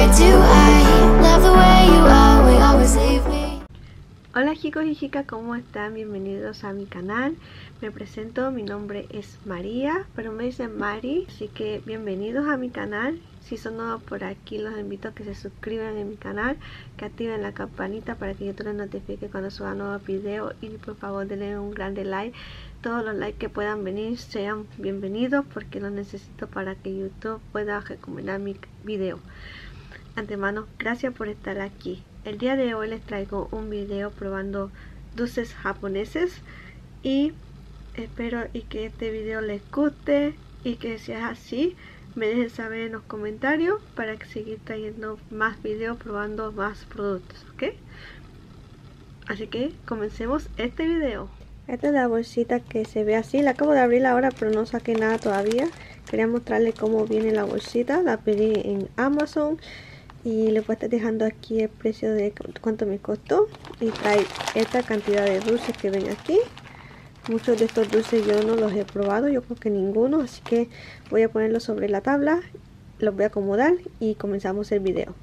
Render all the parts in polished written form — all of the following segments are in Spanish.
do I love the way you always leave me. Hola chicos y chicas, ¿cómo están? Bienvenidos a mi canal. Me presento, mi nombre es María, pero me dicen Mari, así que bienvenidos a mi canal. Si son nuevos por aquí, los invito a que se suscriban en mi canal, que activen la campanita para que YouTube les notifique cuando suba nuevos videos, y por favor denle un grande like. Todos los likes que puedan venir sean bienvenidos porque los necesito para que YouTube pueda recomendar mi video. Antemano, gracias por estar aquí. El día de hoy les traigo un video probando dulces japoneses y espero que este video les guste, y que si es así me dejen saber en los comentarios para que seguir trayendo más videos probando más productos, ¿ok? Así que comencemos este video. Esta es la bolsita que se ve así. La acabo de abrir ahora, pero no saqué nada todavía. Quería mostrarles cómo viene la bolsita. La pedí en Amazon y les voy a estar dejando aquí el precio de cuánto me costó. Y trae esta cantidad de dulces que ven aquí. Muchos de estos dulces yo no los he probado, yo creo que ninguno, así que voy a ponerlos sobre la tabla, los voy a acomodar y comenzamos el video.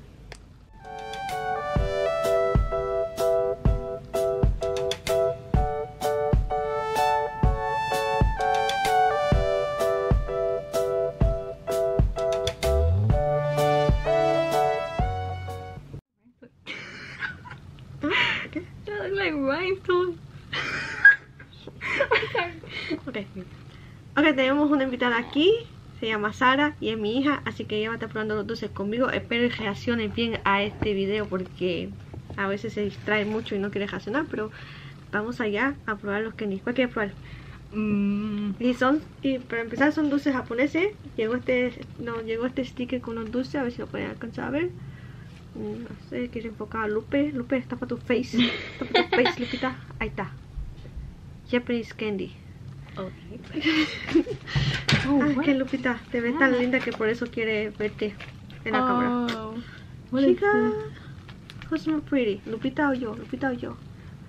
That looks like rhinestones. Ok, tenemos una invitada aquí, se llama Sara y es mi hija, así que ella va a estar probando los dulces conmigo. Espero que reaccione bien a este video porque a veces se distrae mucho y no quiere reaccionar, pero vamos allá a probar los Kenny. ¿Cuál quieres probar? Y para empezar son dulces japoneses. Llegó este sticker con los dulces, a ver si lo pueden alcanzar a ver. No sé, quiero enfocar a Lupe. Lupe, está para tu face. Está para tu face, Lupita. Ahí está. Japanese candy. Okay. Ay, que Lupita, te ves tan linda que por eso quiere verte en la cámara. What Chica, is who's more pretty? Lupita o yo? Lupita o yo?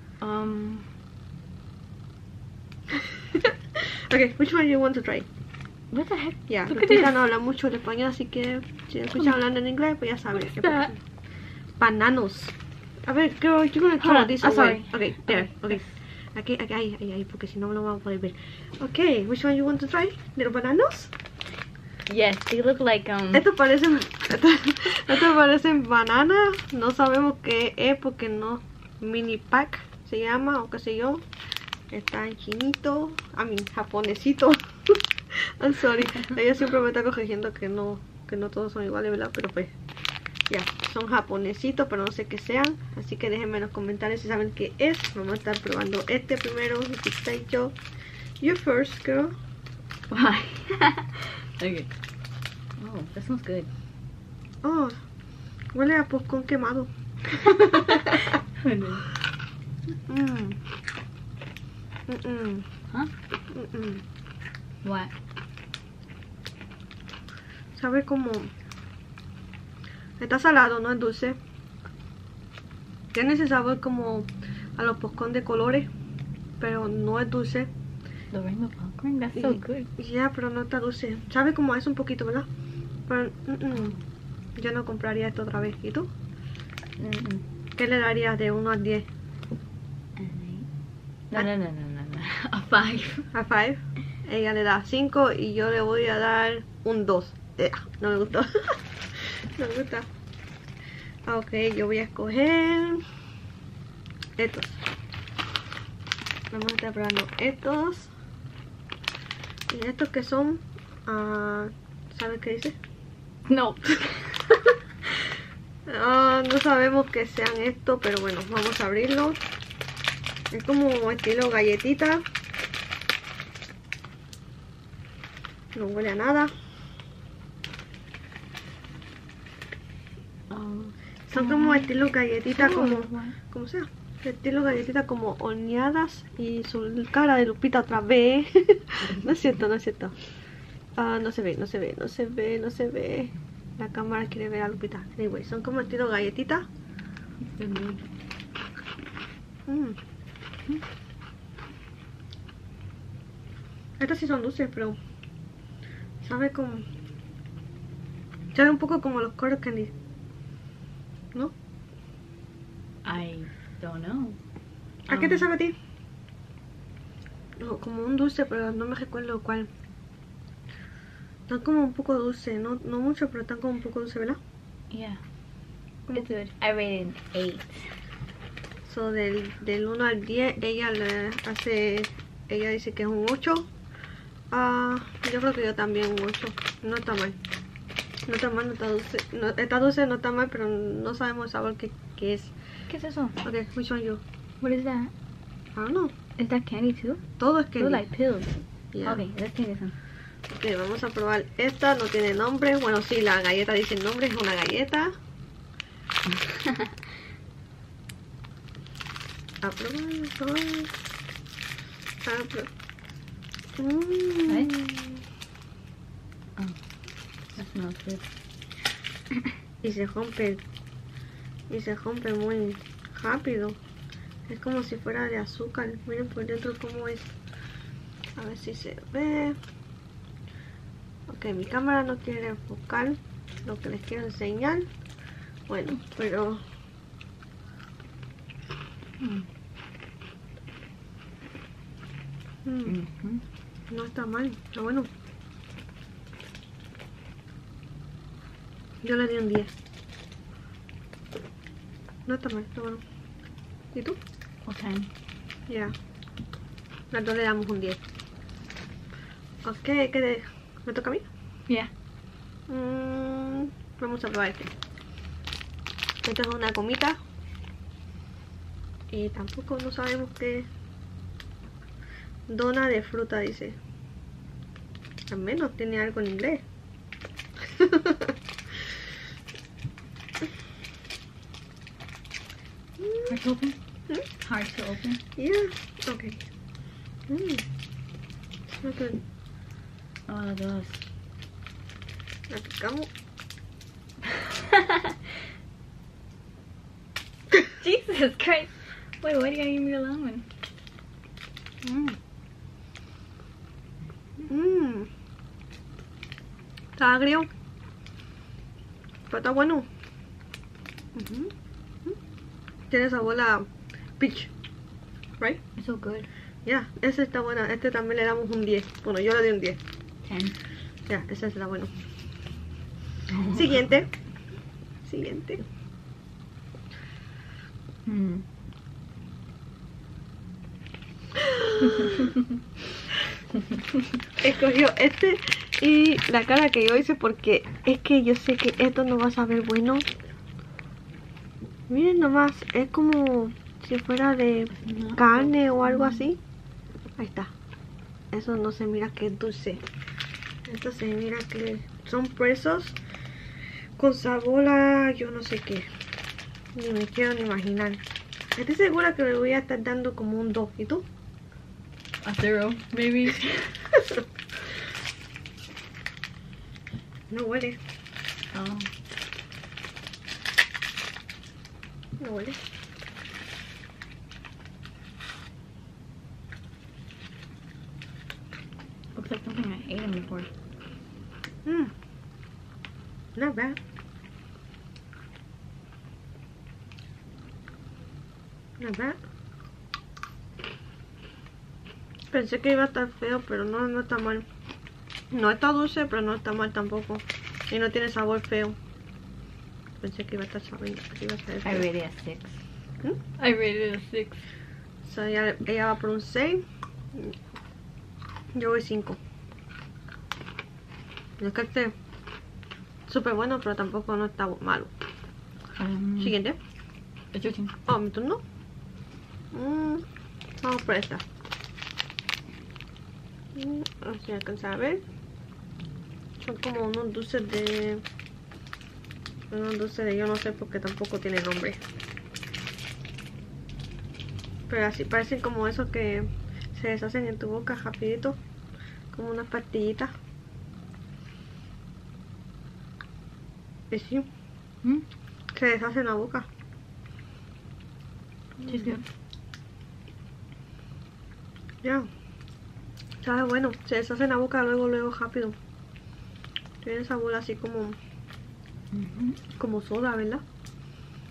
Okay, which one do you want to try? What the heck? Yeah, Look at Lupita this. no habla mucho el español, así que si me escuchan hablando en inglés, pues ya saben. What's that? Bananos. A ver, girl, you're gonna throw Hold on, this I'm away. sorry. Okay, there. Okay. Aquí, ahí, porque si no me lo van a poder ver. Okay, which one you want to try? Little bananos? Yes, they look like Estos parecen bananas. No sabemos qué es porque no. Mini pack se llama, o qué sé yo. Está en chinito, japonesito. I'm sorry. Ella siempre me está corrigiendo que no todos son iguales, ¿verdad? Pero pues ya, son japonesitos, pero no sé qué sean. Así que déjenme en los comentarios si saben qué es. Vamos a estar probando este primero. Yo. You first, girl. Why? Okay. Oh, that smells good. Oh, huele a popcorn quemado. Huh? What? Sabe como... Está salado, no es dulce. Tiene ese sabor como a los popcorn de colores, pero no es dulce. The rainbow popcorn? That's so good. Ya, pero no está dulce. Sabe como a eso un poquito, ¿verdad? Pero yo no compraría esto otra vez. ¿Y tú? ¿Qué le darías de 1 a 10? No. A 5. A 5. Ella le da 5 y yo le voy a dar un 2. No me gustó. No me gusta. Ok, yo voy a escoger estos. Vamos a estar probando estos. Y estos que son, ¿sabes qué dice? No. No sabemos qué sean estos, pero bueno, vamos a abrirlo. Es como estilo galletita. No huele a nada. Son como estilo galletita, como sea. Estilo galletita como horneadas. Y su cara de Lupita otra vez. No es cierto. No se ve. La cámara quiere ver a Lupita. Anyway, son como estilo galletita. Estas sí son dulces, pero sabe como... sabe un poco como los Cotton Candy. ¿No? I don't know. ¿A qué te sabe a ti? No, como un dulce, pero no me recuerdo cuál. Están como un poco dulce, no mucho, pero están como un poco dulce, ¿verdad? Yeah. Como- It's good. I rated an 8. So, del 1 al 10, ella dice que es un 8. Yo creo que yo también un 8. No está mal. No está mal, no está dulce. No, está dulce, no está mal, pero no sabemos el sabor que es. ¿Qué es eso? Okay, which one you? What is that? I don't know. Is that candy too? Todo es Those candy. like pills. Yeah. Okay, let's take this one. Ok, vamos a probar esta, no tiene nombre. Bueno, sí, la galleta dice el nombre, es una galleta. A probar. Right? Oh, that smells good. Y se rompe muy rápido. Es como si fuera de azúcar. Miren por dentro cómo es. A ver si se ve. Ok, mi cámara no quiere enfocar lo que les quiero enseñar. Bueno, pero no está mal, está bueno. Yo le di un 10. No está mal, está bueno. ¿Y tú? Okay. Ya. Las dos le damos un 10. Ok, ¿me toca a mí? Yeah. Vamos a probar este. Esta es una gomita. Y tampoco no sabemos qué. Dona de fruta dice. Al menos tiene algo en inglés. Hard to open? Hard to open? Yeah, okay. It's good. Oh, it does. La picamos. Jesus Christ. Wait, why do you gotta give me the long one? Está agrio. Pero está bueno. Tiene sabor a peach. Right? It's so good. Ya, ese está bueno. Este también le damos un 10. Bueno, yo le di un 10. 10. Ya, ese está bueno. Siguiente. Escogió este y la cara que yo hice porque es que yo sé que esto no va a saber bueno. Miren nomás, es como si fuera de carne o algo así. Ahí está. Eso no se mira que es dulce. Esto se mira que son presos con sabor a yo no sé qué. Ni me quiero ni imaginar. Estoy segura que le voy a estar dando como un 2. ¿Y tú? A 0, maybe. No huele. Oh. No huele. Looks like something I ate before. Not bad. Not bad. Pensé que iba a estar feo, pero no está mal. No está dulce, pero no está mal tampoco. Y no tiene sabor feo. Pensé que iba a estar sabiendo. Que iba a estar I feo. rated a 6. Hmm? I rated a 6. So, ella va por un 6. Yo voy 5. Es que este súper bueno, pero tampoco no está malo. Siguiente. It's your turn. Oh, mi turno. Vamos por esta. A ver si alcanza a ver. Son como unos dulces de... yo no sé porque tampoco tiene nombre. Pero así parecen como esos que se deshacen en tu boca rapidito. Como unas pastillitas. Y sí, se deshacen en la boca. She's good. Ya. Sabe bueno. Se deshace en la boca luego rápido. Tiene sabor así como... como soda, ¿verdad?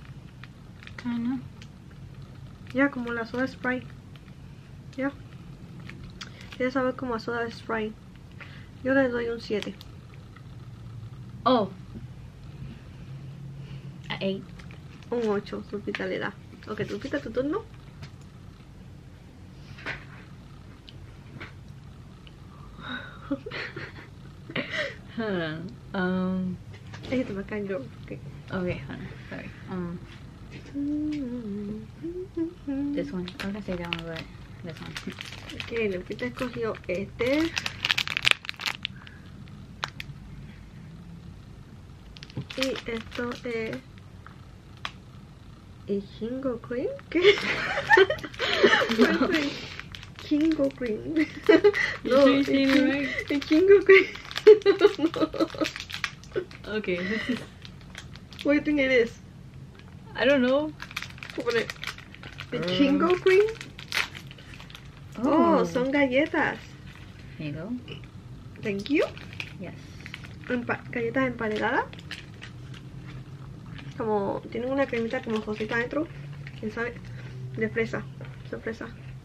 Kinda. Ya, como la soda Sprite. Ya. Ya sabe como a soda Sprite. Yo le doy un 7. Oh. A 8. Un 8, Lupita le da. Ok, Lupita, tu turno. Hold on. Es que me caen yo. Ok. Okay, hold on. Sorry. This one. I was gonna say that one, but this one. Ok, Lupita escogió este. Y esto es... ¿Y Kingo Cream? ¿Qué? Kingo Cream. You sure you saying it right? ¿Y Kingo Cream? No. Okay, this is. What do you think it is? I don't know. Open it. ¿The Kingo Cream? Oh, son galletas. Here you go. Thank you. Yes. Galletas emparedadas. Como tienen una cremita como cosita adentro. ¿Quién sabe? De fresa. Sorpresa.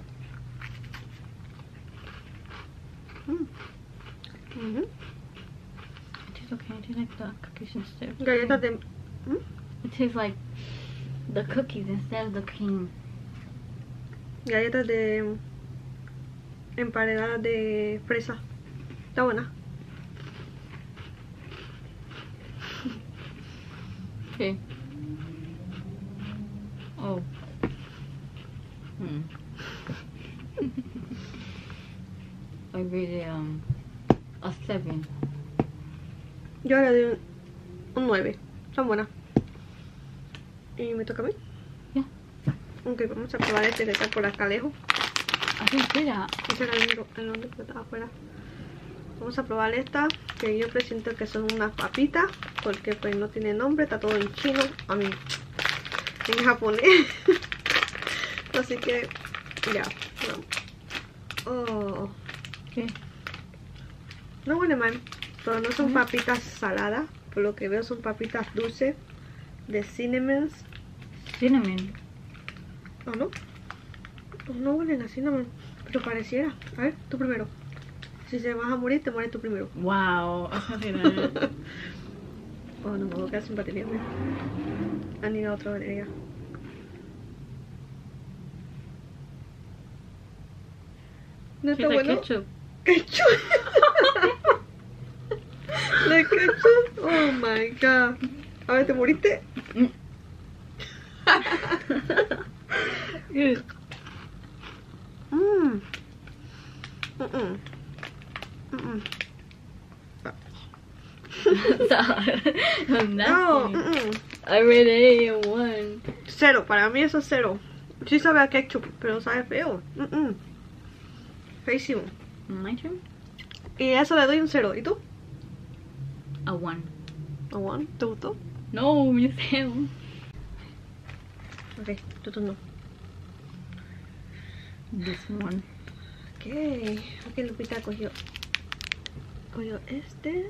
It tastes okay. It tastes like the cookies instead of Galletas cream. de... It tastes like the cookies instead of the cream. Galletas de... emparedadas de fresa. Está buena. Okay. Oh. I rated a 7. Yo le doy un 9. Están buenas. ¿Y me toca a mí? Ya. Ok, vamos a probar este que está por acá lejos. I didn't say that. Ese era el otro que estaba afuera. Vamos a probar esta, que yo presiento que son unas papitas, porque pues no tiene nombre, está todo en chino, a mí en japonés. Así que ya, no. Oh, Okay. no huele mal, pero no son papitas saladas, por lo que veo son papitas dulces de cinnamons. Cinnamon. ¿O no? No huelen a cinnamon, pero pareciera. A ver, tú primero. Si se vas a morir, te mueres tú primero. Wow. I was gonna say that. Oh, no me voy a quedar sin batería. Han ido a otra batería. ¿No está Tastes like bueno? ketchup. ¡Ketchup! ¿La ketchup? Oh my god. A ver, ¿te moriste? Good. Mmm. No, I rated a 1. Cero, para mí eso es cero. Sí sabe a ketchup, pero sabe feo. Feísimo. My turn? Y a eso le doy un cero. ¿Y tú? A 1. ¿A one? ¿Te gustó? No, you failed. Ok, tu turno. This one. Ok, Lupita cogió este.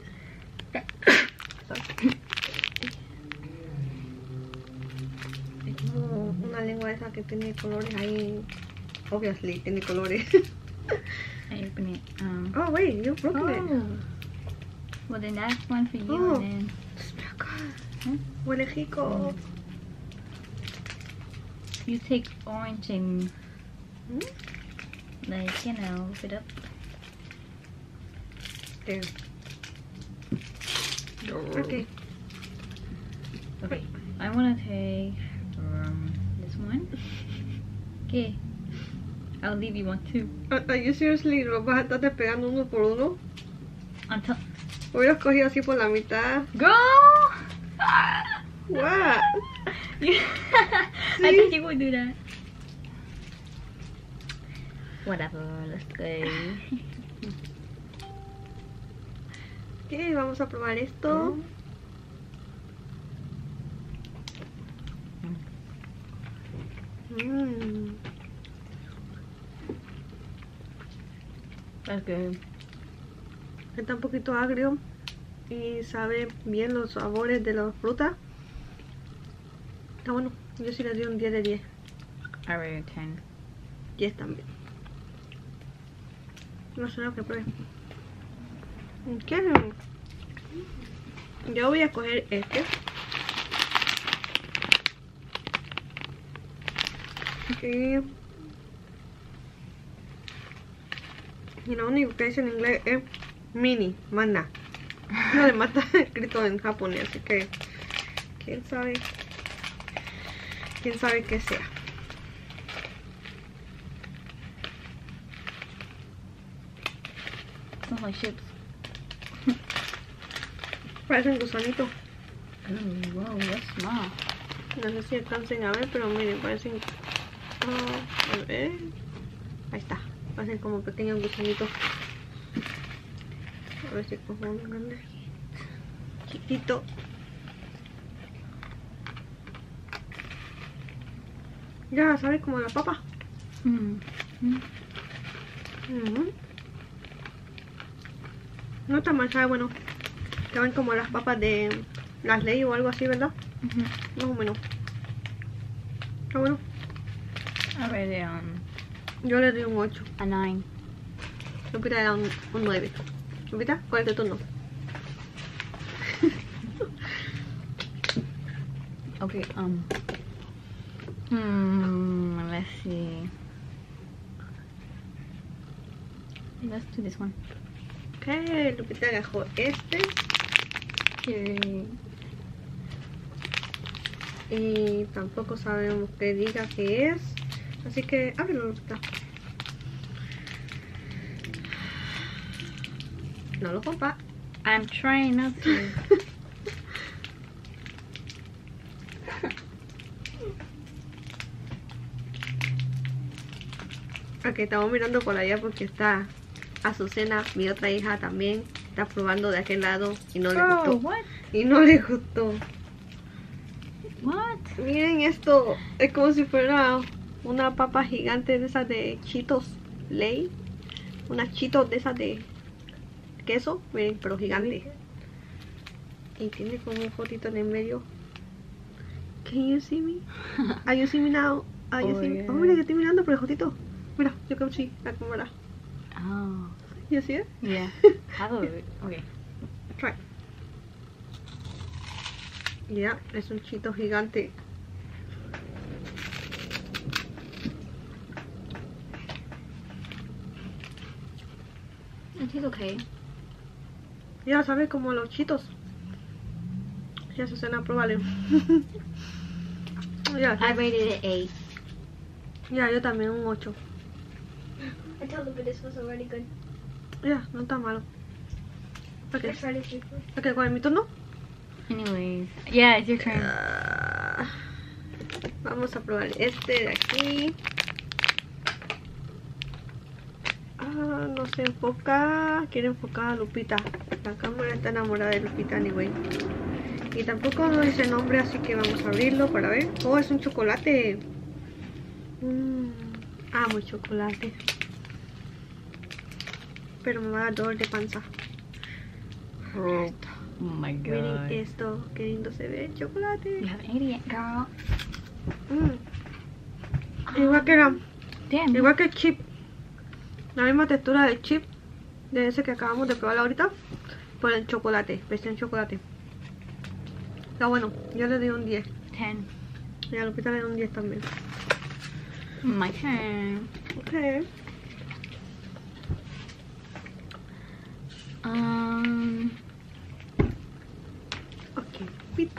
Es como una lengua esa que tiene colores ahí. Obviously, tiene colores. I open it. Oh, wait, you broke it. Well, then that's one for you, Oh. and then. Smell good. Huh? Huele rico. You take orange and, Mm. like, you know, whip it up. There. Okay. Okay, I want to take this one. Okay, I'll leave you one too. Are you seriously lo vas a estar despegando uno por uno? On top. Hubieras cogido así por la mitad. Girl! What? I thought you would do that. Whatever, let's go. Ok, vamos a probar esto. That's good. Está un poquito agrio y sabe bien los sabores de la fruta. Está bueno. Yo sí le di un 10 de 10. I rate it 10. 10 también. No sé lo que pruebe. ¿Qué? Yo voy a coger este. Okay. Y lo único que dice en inglés es mini, más nada. Además está escrito en japonés, así que quién sabe qué sea. Smells like chips. Parecen gusanitos. Ooh, whoa, that's small. No sé si alcancen a ver, pero miren, parecen... a ver. Ahí está. Parecen como pequeños gusanitos. A ver si cojo uno grande. Chiquito. Ya, ¿sabes? Como la papa. No está mal, sabe bueno. Saben como las papas de las Ley o algo así, ¿verdad? Más o menos. Está bueno. I rate it Yo le doy un 8. a 9. Lupita le da un 9. Lupita, ¿cuál es tu turno? Okay, let's see. Let's do this one. Ok, Lupita agarró este. Y tampoco sabemos qué diga que es. Así que ábrelo, Lupita. No lo rompa. I'm trying not to. Ok, estamos mirando por allá porque está Azucena, mi otra hija también. Está probando de aquel lado y no le gustó. what? Y no le gustó. What? Miren esto. Es como si fuera una papa gigante de esas de Cheetos Lay. Unas Cheetos de esas de queso. Miren, pero gigante. Y tiene como un fotito en el medio. Can you see me? Are you see me now? Are you see me? yeah. Oh, mira, yo estoy mirando por el fotito. Mira, yo can see la cámara. Oh, You see it? yeah. How do we? Okay. Try. Ya, es un chito gigante. It is okay. Ya sabes, como los chitos. Ya se suena probarlo. Ya, I rated it 8. ya, yo también un 8. I told them this was already good. Ya, no está malo. Ok, I tried it before. ok, ¿cuál es mi turno? Anyways, yeah, it's your turn. Vamos a probar este de aquí. No se enfoca. Quiere enfocar a Lupita. La cámara está enamorada de Lupita, anyway. Y tampoco no dice nombre, así que vamos a abrirlo para ver. Oh, es un chocolate. Amo el chocolate. Pero me va a dar dolor de panza. Oh my god. Miren esto, qué lindo se ve el chocolate. You have an idiot, girl. Igual que la, Damn. igual que el chip. La misma textura del chip. De ese que acabamos de probar ahorita. Por el chocolate, versión chocolate. Está bueno, yo le doy un 10. 10. Y a Lupita le doy un 10 también. My turn. Ok. Ok, Lupita.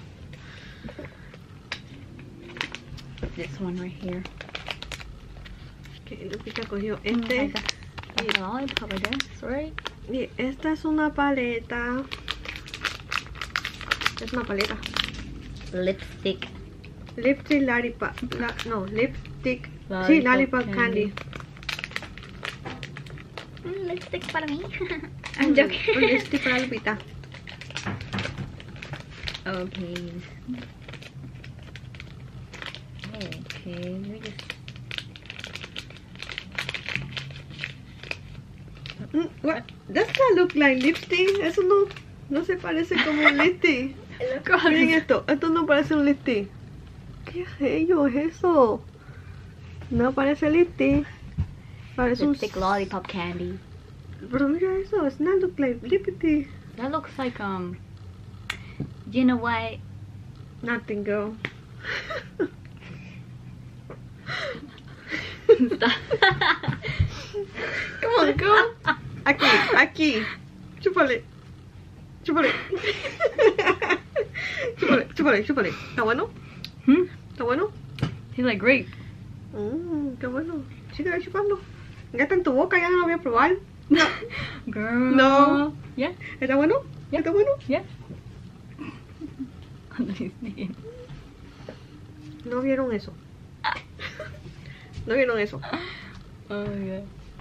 This one right here. Ok, Lupita cogió Oh my este. God. That's a lollipop, I guess, right? Y esta es una paleta. Es una paleta. Lipstick. Lipstick Lollipop. No, Lipstick. Sí, Lollipop Lollipop candy. Candy. Lipstick para mí. Un I'm joking. lipstick para Lupita. Okay. Okay, let me just. What? Does that look like lipstick? Eso no se parece como un lipstick. Miren esto no parece un lipstick. ¿Qué es ello? ¿Es eso? No parece lipstick. Parece un... Lipstick lollipop candy. Pero mira eso, it's not look like lipstick. That looks like you know what? Nothing, girl. Stop. Come on, girl. Aquí. Chúpale. Chúpale. Chúpale. ¿Está bueno? ¿Está bueno? Tastes like grape. Qué bueno. Sigue chupando. Ya está en tu boca, ya no lo voy a probar. No. Girl. No. Yeah. ¿Está bueno? Yeah. ¿Está bueno? Yeah. No vieron eso. No vieron eso. Oh yeah.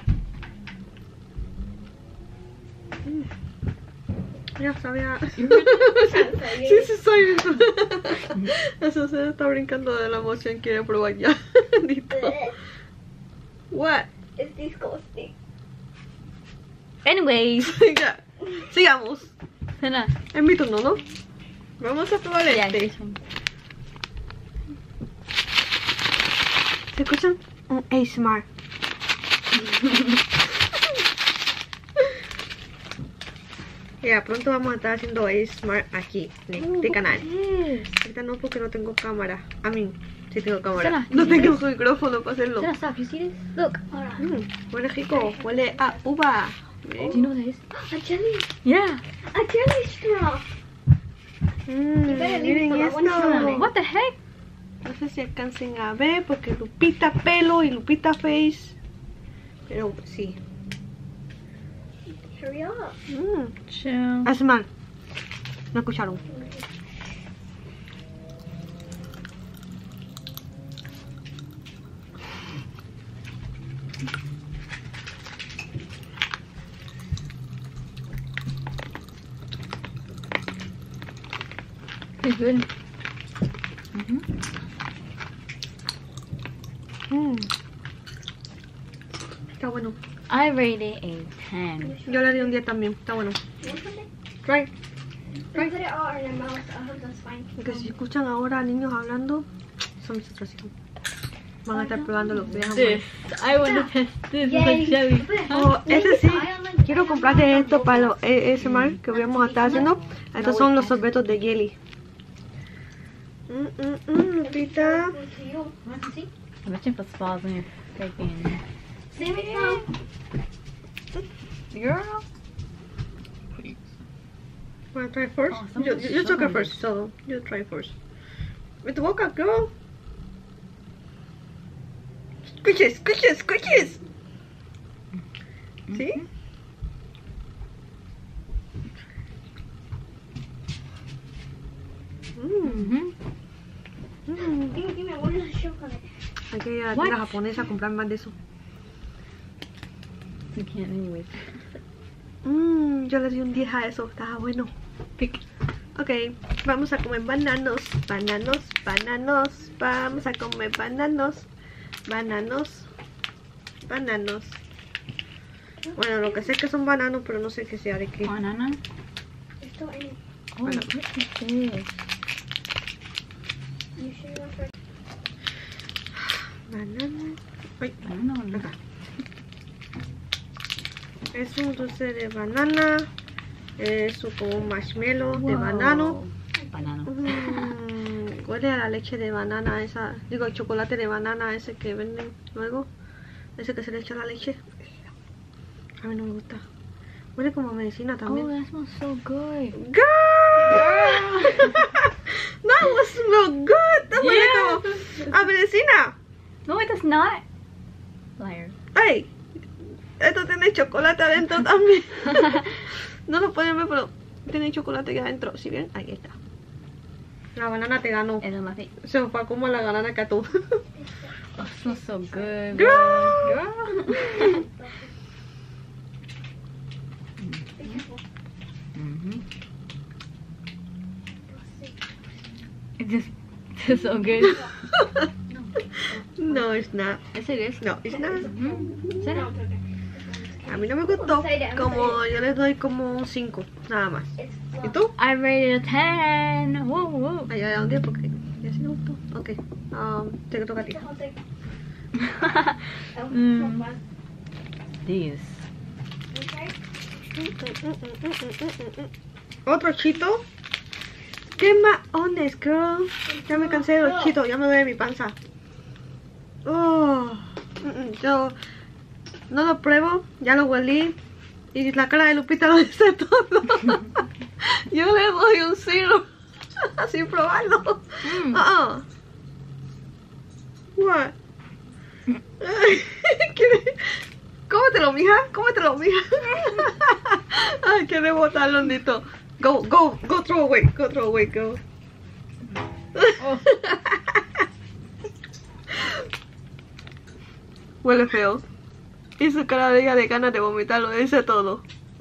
Ya sabía. Sí, soy. Eso se está brincando de la emoción. Quiere probar ya. What? It's disgusting. Anyways. Ya. Sigamos. Sana. Es mi turno, ¿no? Vamos a probar Yeah, este. this one. ¿Se escuchan? Un ASMR. Ya, pronto vamos a estar haciendo ASMR aquí, en este canal. Ahorita no, porque no tengo cámara. A mí, sí tengo cámara. Sana, No you tengo see micrófono para hacerlo. Sana, stop. You see this? Look. Huele rico, huele a uva. Do you know what that is? A jelly. Yeah. A jelly straw. Miren esto. What the heck? No sé si alcancen a ver, porque Lupita pelo y Lupita face. Pero sí. Hurry up. Chill. Hace mal. No escucharon. It's good. Está bueno. I rate it a 10. Yo le di un 10 también. Está bueno. Try. Put it all in your mouth. I hope that's fine. Porque si escuchan ahora niños hablando, son mis otros hijos. Van a estar probando lo que dejamos. This. I want to test this with a jelly. Oh, este sí. Quiero comprarte esto para los ASMR que vamos a estar haciendo. Estos son los sorbetos de jelly. Lupita. Want to see? Imagine if it falls in your freaking... Save it now. Girl. Wanna try first? Oh, someone you took it showed me. first, so you try first. With the boca, girl. Squishes. ¿Sí? Give me one last chocolate. Hay que ir a la What? tienda japonesa a comprar más de eso. You can't anyways. Yo le di un 10 a eso, estaba bueno. Pick. Ok, vamos a comer bananos. Vamos a comer bananos. Bueno, lo que sé es que son bananos, pero no sé qué sea de qué. Banana. There's still in it. Oh, what is this? You sure you want to? Banana. Ay, Banana. acá. Es un dulce de banana. Es como un marshmallow de banano. Banana. Huele a la leche de banana esa. Digo, el chocolate de banana ese que venden luego. Ese que se le echa la leche. A mí no me gusta. Huele como a medicina Oh, también. that smells so good. Girl! That was smell good. That huele como a medicina. No, it does not. Liar. Ay, esto tiene chocolate adentro también. No lo pueden ver, pero tiene chocolate aquí adentro. ¿Sí ven? Ahí está. La banana te ganó. And then nothing. Se fue como la banana que tú. Oh, it smells so good. Girl! Girl. It just tastes so good. No, it's not. Yes, it is. No, it's not. Sit down. A mí no me gustó. Como yo le doy como un 5, nada más. ¿Y tú? I rated a 10. Woo, woo. Ay, yo le doy un 10 porque ya sí me gustó. Ok, te toca a ti. These. Otro chito. ¿Qué más honest, girl? Ya me cansé de los chitos, ya me duele mi panza. Yo no lo pruebo, ya lo huelí. Y la cara de Lupita lo dice todo. Yo le doy un 0 sin probarlo. What? Cómetelo, mija. Cómetelo, mija. Ay, quiere botarlo, Nito. Go throw away. Go throw away, go. Oh. Huele feo. Y su cara de ella de ganas de vomitar lo dice todo.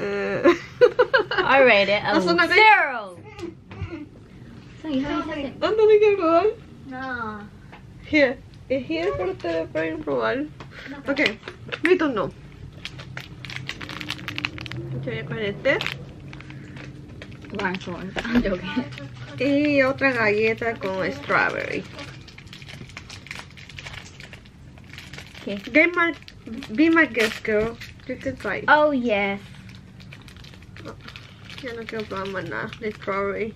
I rate it a That's not good. 0. So you haven't said it. ¿Dónde hay que probar? No. Here. Es here para ustedes pueden probar. Ok, mi turno. Yo voy a coger este. I'm joking. Y otra galleta con strawberry. Okay. Be my guest, girl. You can try. Oh yes. Ya no quiero probar más nada de strawberry.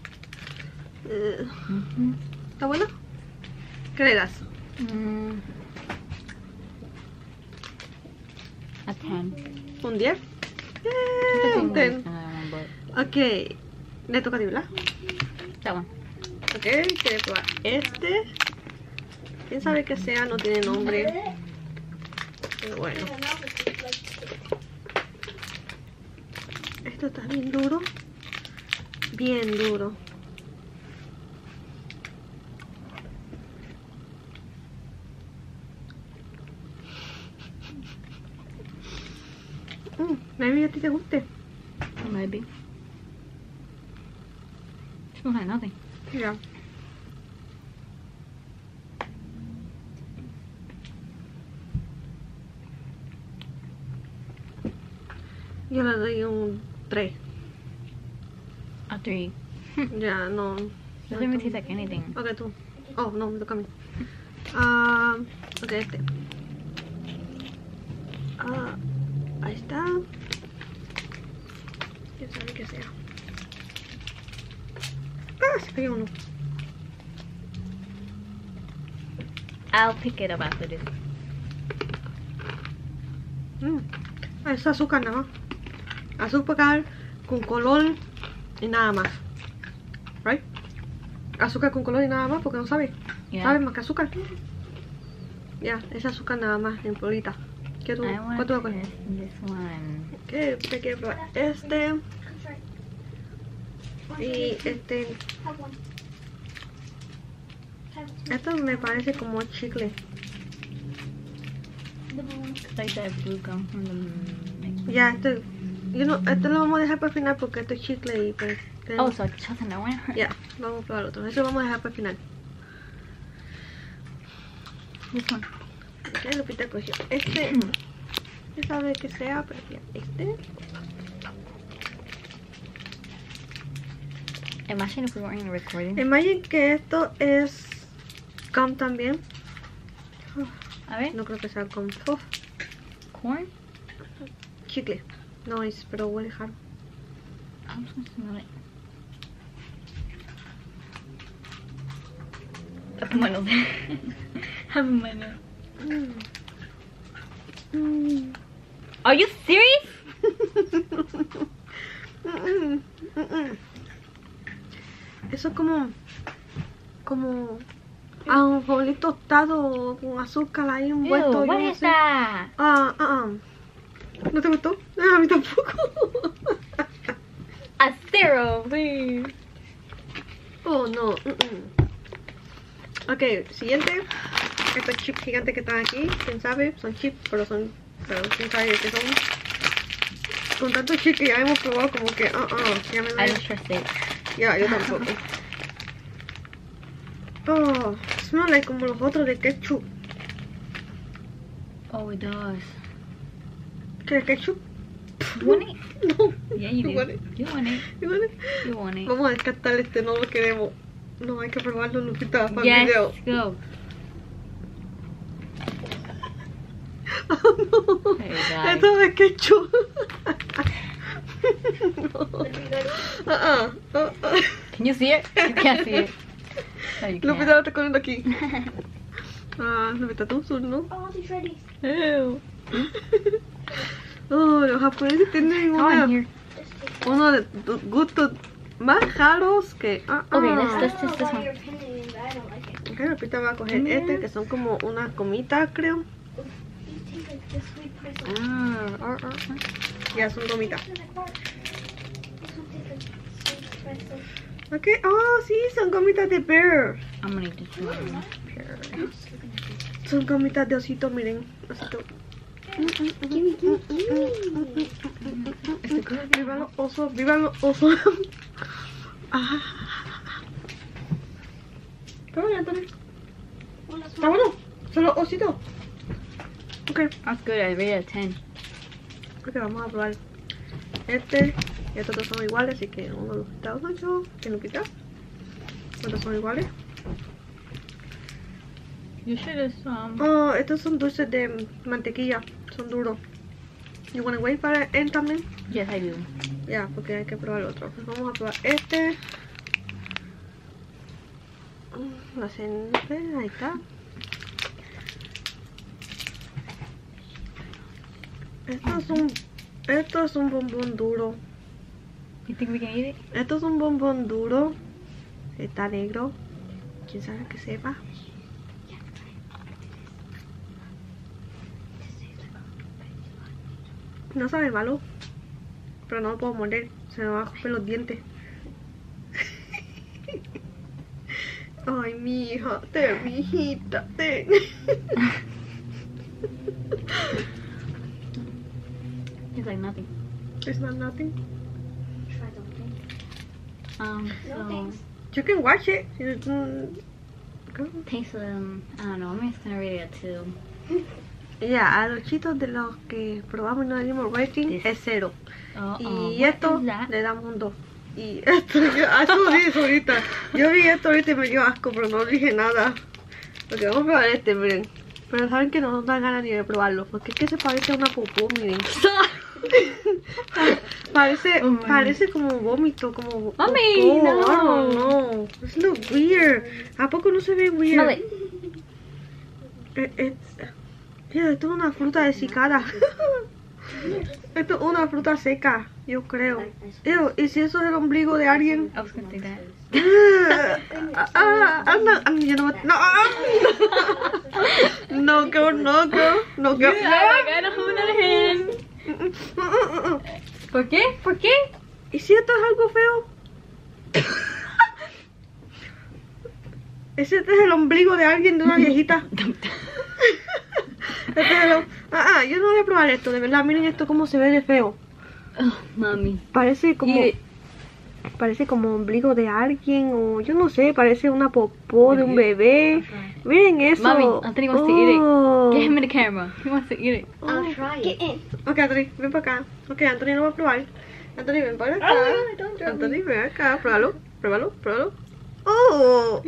¿Está bueno? ¿Qué le das? A 10. ¿Un 10? Un 10. Ok. Le toca a ti, ¿verdad? That one. Ok, quiere probar este. ¿Quién sabe qué sea? No tiene nombre. Pero bueno. Esto está bien duro. Bien duro. Maybe a ti te guste. Maybe. Smells like nothing. Ya. Yo le doy un 3. A 3. Ya, no. Doesn't even taste like anything. Ok, tú. Oh, no, me toca a mí. Ok, este. Ahí está. ¿Quién sabe qué sea? Se pegó uno. I'll pick it up after this. Es azúcar nada más. Azúcar con color y nada más. Right? Azúcar con color y nada más porque no sabe. Yeah. Sabe más que azúcar. Ya, es azúcar nada más en polita. ¿Qué tú? I ¿Cuál want tú vas a coger? this one. ¿Qué te quiero probar? Este. Y este. Esto me parece como chicle. It's like that blue gum from the... Ya, esto lo vamos a dejar para el final porque esto es chicle y pues... Oh, so chocolate that one? Ya, vamos a probar otro. Eso lo vamos a dejar para el final. This one. Ok, Lupita cogió este. No sabe qué sea, pero ya, este. Imagine if we weren't in a recording. Imagine que esto es gum también. A ver. No creo que sea gum. Corn? Chicle. No es, pero huele raro. I'm just gonna smell it. Have my nose. Have my nose. Are you serious? Eso es como un jolín tostado con azúcar ahí envuelto. Ew, what yo no is sé. that? ¿No te gustó? A mí tampoco. A 0, please. Oh, no. Ok, siguiente. Estos chips gigantes que están aquí, quién sabe, son chips, pero quién sabe qué son. Con tantos chips que ya hemos probado, como que, ya me I duele. don't trust it. Ya, yo tampoco. Oh, smell like como los otros de ketchup. Oh, it does. ¿Qué ketchup? You want it? No. Yeah, you You do. want it? You want it. You want it? You want it. Vamos a descartar este, no lo queremos. No, hay que probarlo, Lupita, para el Yes, video. go. Oh, no. There you go. Esto es ketchup. No. Can you see it? You can't see it. No, you Lupita can't. lo está comiendo aquí. Lupita, tú ¿no? Oh, these ready. Ew. Oh, los japoneses tienen Come on here. uno de gustos más raros que... Okay, I let's don't know test this why one. you're pinning it, but I don't like it. Ok, Lupita va a coger este, que son como unas gomitas, creo. You take like the sweet pretzel. Ya, son gomitas. This one tastes like sweet pretzel. Ok, oh, sí, son gomitas de bear. I'm gonna eat this one. Pure. Son gomitas de osito, miren. Osito. Vivan los osos, vivan los osos. Pero ya, Antonio. Está bueno, son los ositos. Ok, That's good. I rate it a 10. ok, vamos a probar este y estos dos son iguales, así que uno de los Estados Unidos, que no pica. Estos son iguales. You should have Oh, estos son dulces de mantequilla, son duros. You wanna wait para él también? Yes, I do. Ya, porque hay que probar el otro. Pues vamos a probar este. Ahí está. Esto es un bombón duro. You think we can eat it? Esto es un bombón duro. Está negro. ¿Quién sabe que sepa? No sabe malo. Pero no lo puedo morder. Se me van a romper los dientes. Ay, mi hija. Ten, mi hijita. Ten. It's like nothing. It's not nothing. Try something. Oh. No So thanks. You can watch it. taste them. I don't know. I'm just gonna rate it a 2. Ya, a los chitos de los que probamos y no le dimos rating es 0. Y what esto is that? le damos un 2. Y esto, eso dije ahorita. Yo vi esto ahorita y me dio asco, pero no dije nada. Ok, vamos a probar este, miren. Pero saben que no nos dan ganas ni de probarlo, porque es que se parece a una popó, miren. Parece, Oh my parece como vómito, como Mami, popó. no. I don't know. It's look weird. ¿A poco no se ve weird? Smell it. Mira, esto es una fruta desicada. Esto es una fruta seca, yo creo. Ew, ¿y si eso es el ombligo de alguien? I was gonna say that. You know what? No, no, girl, no, girl, no, girl. I don't have another hand. ¿Por qué? ¿Por qué? ¿Y si esto es algo feo? Ese es el ombligo de alguien, de una viejita. Yo no voy a probar esto, de verdad, miren esto cómo se ve de feo. Oh, mami. Parece como... Eat it. Parece como ombligo de alguien o yo no sé, parece una popó de un bebé. Miren eso. Mommy, Anthony wants to eat Oh. it. Get him in the camera. He wants to eat it. I'll try it. Ok, Anthony, ven para acá. Ok, Anthony lo va a probar. Anthony, ven para acá. Anthony, ven acá, pruébalo, pruébalo, pruébalo. Oh.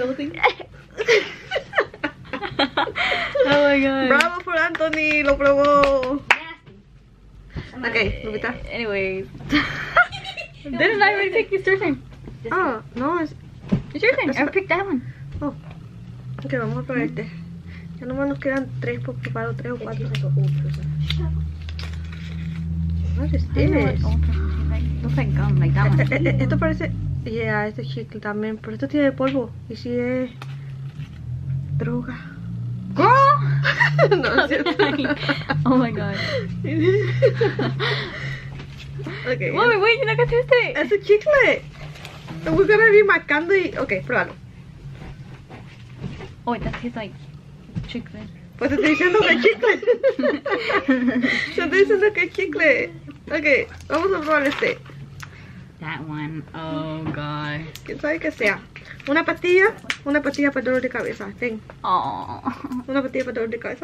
Oh my god. Bravo por Anthony, lo probó. Ok, Lupita. Anyways. Didn't I already pick? It's your turn. Ah, no, es... It's your turn. I picked that one. Oh. Ok, vamos a probar este. Ya nomás nos quedan 3 por probar, 3 o 4. What is I don't know what this? old person tastes like. Looks like gum, like that one. Esto parece... Yeah, este chicle también, pero esto tiene polvo. ¿Y si es droga? Girl! No, es cierto. Oh my god. Okay. Mommy, wait, you're not gonna taste it. Es un chicle. We're gonna be marcando y... Ok, pruébalo. Oh, that tastes like chicken. Pues te estoy diciendo que es chicle. Te estoy diciendo que es chicle. Ok, vamos a probar este. That one. Oh god. ¿Quién sabe qué sea? Una pastilla para dolor de cabeza. Ten, Oh. una pastilla para dolor de cabeza.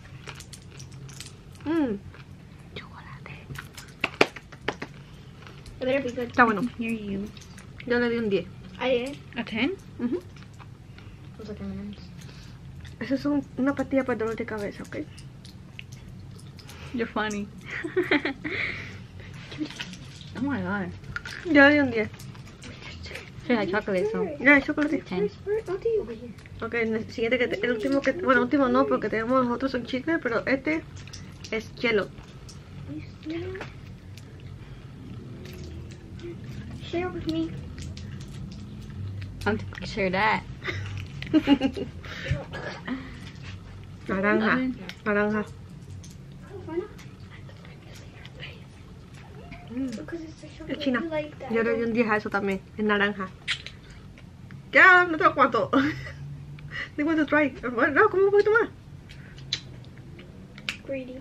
Chocolate. It better be good. Está bueno. Hear you. Yo le di un 10. I did. A 10? Ujú. Those like M&M's. Esas son una pastilla para el dolor de cabeza, ¿ok? You're funny. Oh my god. Yo le di un 10. Should I chocolate so? Ya, chocolate. 10. Over here. Ok, el siguiente que el último que, bueno, último no, porque tenemos los otros son chicles, pero este es hielo. Share with me. I'm sure that. Naranja, naranja. Because it's the chocolate. Es china. You like that. Yo le di un 10 a eso también, es naranja. Ya, no tengo cuánto. They want to try. Bueno, no, como un poquito más. Greedy.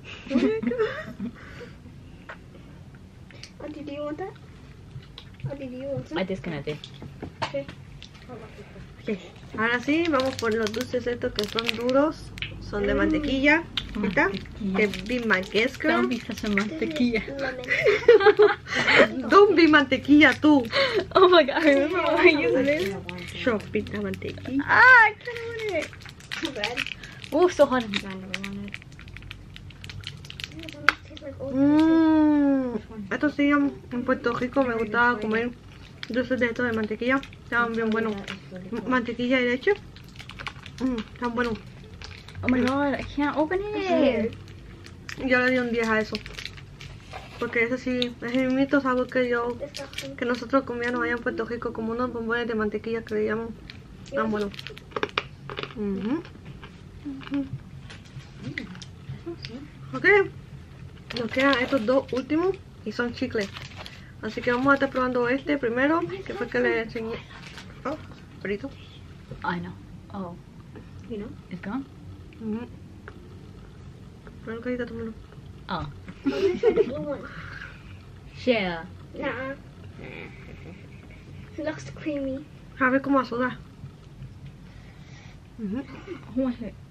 Auntie, do you want that? Auntie, do you want some? I disconnected. Okay. Ok, ahora sí, vamos por los dulces estos que son duros. Son de mantequilla. ¿Está? De Be My Guest Don't Girl. be such a mantequilla. Lemon. Don't be mantequilla tú. Oh my god, I remember when I used it. Chopita mantequilla. Ah, I can't open it. Too bad. Oh, so hot. I never wanted. Yeah, those taste like old. Esto sí, en Puerto Rico me gustaba comer dulces de estos de mantequilla. Estaban bien buenos. Mantequilla y leche. Están buenos. Oh my god, I can't open it. Yo le di un 10 a eso. Porque ese sí, es el mismo sabor que nosotros comíamos allá en Puerto Rico, como unos bombones de mantequilla que le llaman. Tan buenos. Ok. Nos quedan estos dos últimos y son chicles. Así que vamos a estar probando este primero, que fue el que le enseñé. Oh, frito. I know. Oh, You know? it's gone? Bueno, carita, tómalo. Oh. I'm gonna try the blue one. Share. Nah. It looks creamy. A ver cómo asuda. Who wants it?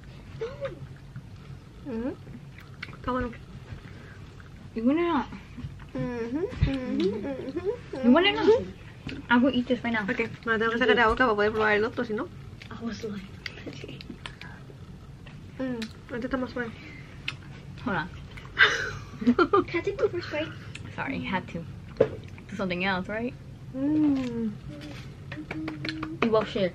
Está bueno. You want it or not? You want it or not? I'll go eat this right now. Ok, me tengo que sacar de la boca para poder probar el otro, si no. I was lying. Este está más suave. Hold on. Can I take the first bite? Sorry, had to. Do something else, right? Mm. We both share.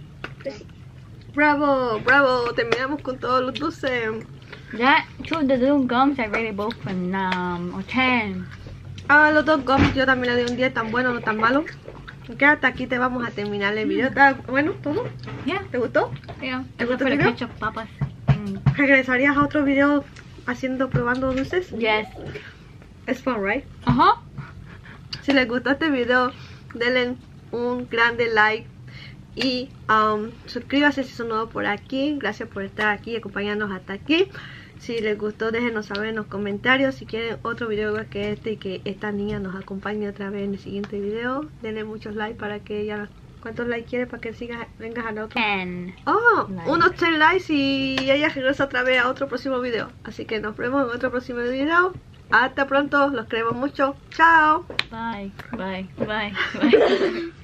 Bravo, bravo, terminamos con todos los dulces. That, two, the little gums, I rated both from a 10. Ah, los dos gums yo también le di un 10, tan bueno, no tan malo. Ok, hasta aquí te vamos a terminar el video. ¿Está bueno todo? Yeah, ¿Te gustó? yeah. ¿Te I gustó for el the video? ketchup papas. ¿Regresarías a otro video probando dulces? Yes. Es fun, right? Uh-huh. Si les gustó este video, denle un grande like y suscríbase si son nuevos por aquí. Gracias por estar aquí y acompañarnos hasta aquí. Si les gustó, déjenos saber en los comentarios. Si quieren otro video igual que este y que esta niña nos acompañe otra vez en el siguiente video, denle muchos likes para que ella... ¿Cuántos likes quiere para que sigas, vengas al otro? 10. Oh, Likes. unos 10 likes y ella regresa otra vez a otro próximo video. Así que nos vemos en otro próximo video. Hasta pronto, los queremos mucho. Chao. Bye. Bye. Bye. Bye.